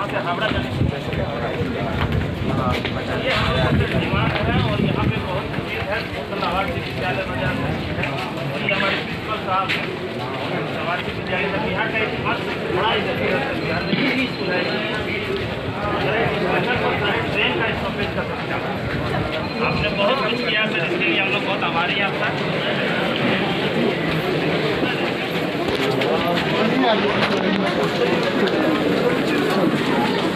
यहाँ से हावड़ा जाने की ये हमारे दिमाग है। और यहाँ पे बहुत चीज़ है, आवासीय विद्यालय बाजार है और ये हमारे प्रिंसिपल साहब हैं आवासीय विद्यालय में। यहाँ का इतिहास बड़ा बिहार में स्कूल है, ट्रेन का स्टॉपेज का समस्या आपने बहुत कुछ किया सर, इसके लिए हम लोग बहुत आभारी हैं आपका।